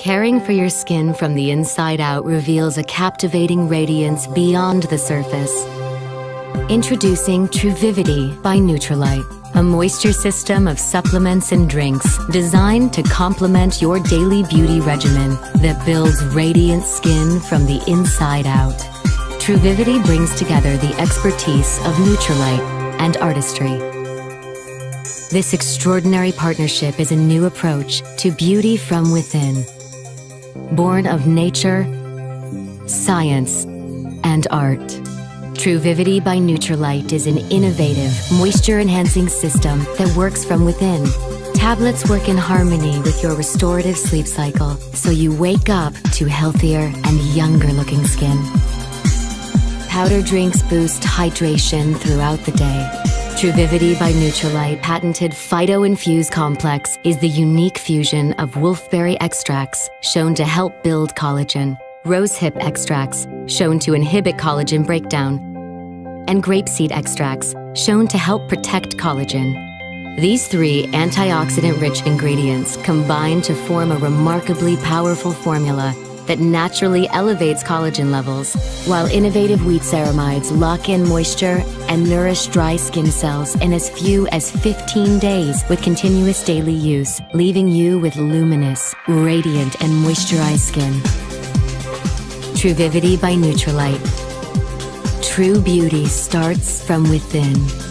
Caring for your skin from the inside out reveals a captivating radiance beyond the surface. Introducing Truvivity by Nutrilite, a moisture system of supplements and drinks designed to complement your daily beauty regimen that builds radiant skin from the inside out. Truvivity brings together the expertise of Nutrilite and artistry. This extraordinary partnership is a new approach to beauty from within, born of nature, science, and art. Truvivity by Nutrilite is an innovative, moisture-enhancing system that works from within. Tablets work in harmony with your restorative sleep cycle, so you wake up to healthier and younger-looking skin. Powder drinks boost hydration throughout the day. Truvivity by Nutrilite patented Phyto-Infused Complex is the unique fusion of wolfberry extracts shown to help build collagen, rosehip extracts shown to inhibit collagen breakdown, and grapeseed extracts shown to help protect collagen. These three antioxidant-rich ingredients combine to form a remarkably powerful formula that naturally elevates collagen levels, while innovative wheat ceramides lock in moisture and nourish dry skin cells in as few as 15 days with continuous daily use, leaving you with luminous, radiant, and moisturized skin. Truvivity by Nutrilite. True beauty starts from within.